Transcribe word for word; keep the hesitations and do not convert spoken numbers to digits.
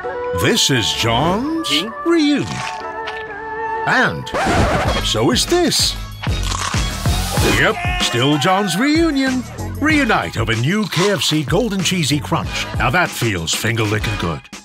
This is John's Reunion. And so is this. Yep, still John's Reunion. Reunite over new K F C Golden Cheesy Crunch. Now that feels finger-licking good.